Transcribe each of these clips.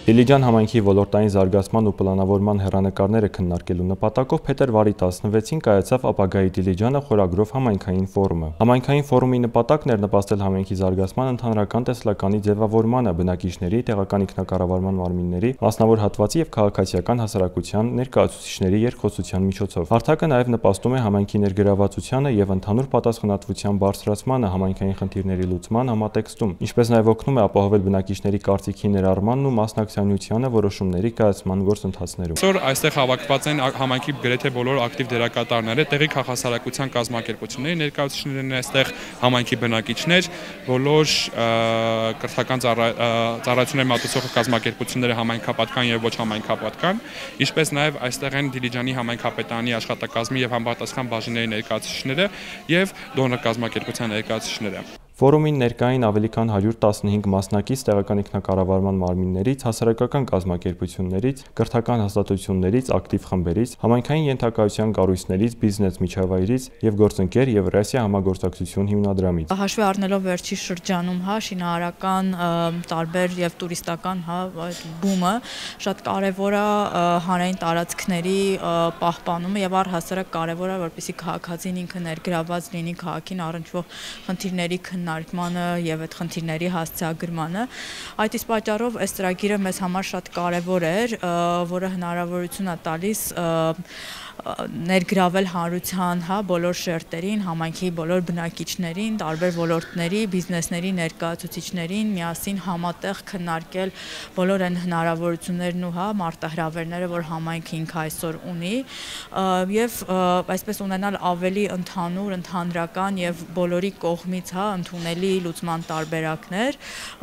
Դիլիջան համայնքի ոլորտային զարգացման ու պլանավորման հեռանկարները քննարկելու նպատակով փետրվարի 16-ին կայացավ ապագայի Դիլիջանը խորագրով համայնքային ֆորումը։ Համայնքային ֆորումի նպատակն էր նպաստել համայնքի զարգացման ընդհանրական տեսլականի ձևավորմանը, բնակիչների, տեղական ինքնակառավարման մարմինների, մասնավոր հատվածի եւ քաղաքացիական հասարակության ներկայացուցիչների երկխոսության միջոցով։ Հարթակը նաեւ նպաստում է համայնքի ներգրավվածությանը եւ ընդհանուր պատասխանատվության բարձրացմանը համայնքային խնդիրների լուծման համատեքստում, ինչպես նաեւ օգնում է ապահովել բնակիչների կարծիքի ներառմանն ու մասնակցությանը որոշումների կայացման գործընթացներում։ Այսօր այստեղ հավաքված են համայնքի գրեթե բոլոր ակտիվ դերակատարները, տեղի քաղաքասարակության կազմակերպությունների ներկայացուցիչներն են այստեղ, համայնքի բնակիչներ, բոլոր կրթական ծառայություններ մատուցող կազմակերպությունները համայնքապատկան եւ ոչ համայնքապատկան, ինչպես նաեւ այստեղ են Դիլիջանի համայնքապետարանի աշխատակազմի եւ համապատասխան բաժինների ներկայացուցիչները եւ դոնոր կազմակերպության ներկայացուցիչները։ Ֆորումին ներկային ավելի քան 115 մասնակից տեղական ինքնակառավարման մարմիններից, հասարակական կազմակերպություններից, կրթական հաստատություններից, ակտիվ խմբերից, համայնքային ենթակայության կառույցներից, բիզնես միջավայրից եւ գործընկեր Եվրասիա համագործակցություն հիմնադրամից։ Հաշվի առնելով վերջի շրջանում շինարարական տարբեր եւ տուրիստական բումը շատ կարեւոր է հանրային տարածքների պահպանումը եւ առհասարակ կարեւոր է որպեսզի քաղաքացին ինքը ներգրավված լինի քաղաքին առնչվող խնդիրների քննարկմանը եւ այդ խնդիրների հասցեագրմանը։ Այդ իսկ պատճառով այս ծրագիրը մեզ համար շատ կարեւոր էր, որը հնարավորություն է տալիս ներգրավել հանրության բոլոր շերտերին, համայնքի բոլոր բնակիչներին, տարբեր ոլորտների, բիզնեսների ներկայացուցիչներին միասին համատեղ քննարկել բոլոր այն հնարավորություններն ու մարտահրավերները, որ համայնքը ինքը այսօր ունի, եւ այսպես ունենալ ավելի ընդհանուր, ընդհանրական եւ բոլորի կողմից ընդունելի լուծման տարբերակներ,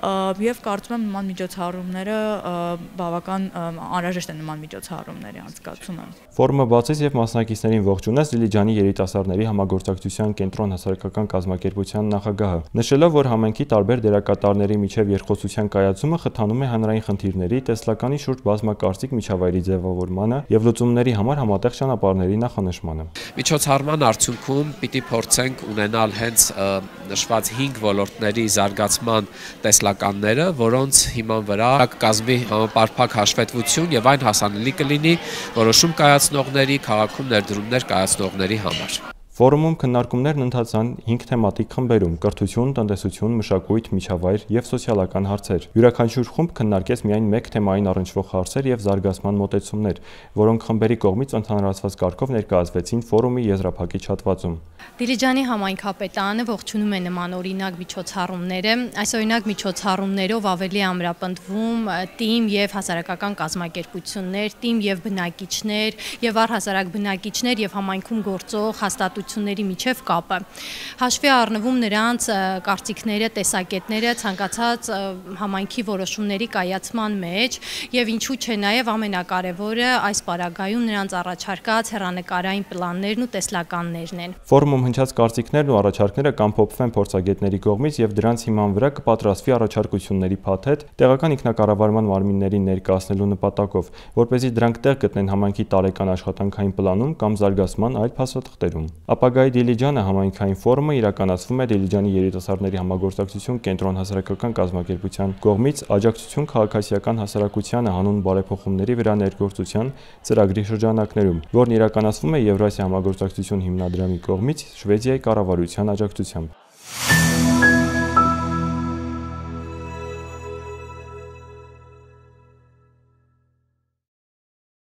եւ կարծում եմ նման միջոցառումները բավական անհրաժեշտ են նման միջոցառումների անցկացումը։ Ֆորումը բացեց եւ մասնակիցներին ողջունեց Դիլիջանի երիտասարդների համագործակցության կենտրոն հասարակական կազմակերպության նախագահը, նշելով, որ համայնքի տարբեր դերակատարների միջև երկխոսության կայացումը խթանում է հանրային խնդիրների, տեսլականի շուրջ բազմակարծիք միջավայրի ձևավորմանը եւ լուծումների համար համատեղ ճանապարհների նախանշմանը։ Միջոցառման արդյունքում պիտի փորձենք ունենալ հենց նշված 5 ոլորտների զարգացման տեսլականները, որոնց հիման վրա կկազմվի համապարփակ հաշվետվություն եւ այն հասանելի կլինի որոշում կայացնողների, քաղաքում ներդրումներ կայացնողների համար։ Ֆորումում քննարկումներն ընթացան 5 թեմատիկ խմբերում՝ կրթություն, տնտեսություն, մշակույթ, միջավայր եւ սոցիալական հարցեր։ Յուրաքանչյուր խումբ քննարկեց միայն մեկ թեմային առնչվող հարցեր եւ զարգացման մոտեցումներ, որոնք խմբերի կողմից ընդհանրացված կարգով ներկայացվեցին ֆորումի եզրափակիչ հատվածում։ Դիլիջանի համայնքապետարանը ողջունում է նմանօրինակ միջոցառումները։ Այս օրինակ միջոցառումներով ավելի ամրապնդվում թիմ եւ հասարակական կազմակերպություններ, թիմ եւ բնակիչներ եւ առհասարակ բնակիչներ եւ համայնքում գործող հաստատությունների միջև կապը։ Հաշվի առնվում նրանց կարծիքները, տեսակետները ցանկացած համայնքի որոշումների կայացման մեջ եւ ինչու՞ չէ նաեւ ամենակարևորը այս պարագայում նրանց առաջարկած հեռանկարային պլաններն ու տեսլականներն են։ Ֆորումում հնչած կարծիքներն ու առաջարկները կամփոփվեն փորձագետների կողմից եւ դրանց հիման վրա կպատրաստվի առաջարկությունների փաթեթ տեղական ինքնակառավարման մարմիններին ներկայացնելու նպատակով, որպեսզի դրանք տեղ գտնեն համայնքի տարեկան աշխատանքային պլանում կամ զարգացման այլ փաստաթղթերում։ Ապագայի Դիլիջանը համայնքային ֆորումը իրականացվում է Դիլիջանի երիտասարդների համագործակցություն կենտրոն հասարակական կազմակերպության կողմից աջակցություն քաղաքացիական հասարակությանը հանուն բարեփոխումների վրա ներգործության ծրագրի շրջանակներում, որն իրականացվում է Եվրասիա համագործակցություն հիմնադրամի կողմից Շվեդիայի կառավարության աջակցությամբ։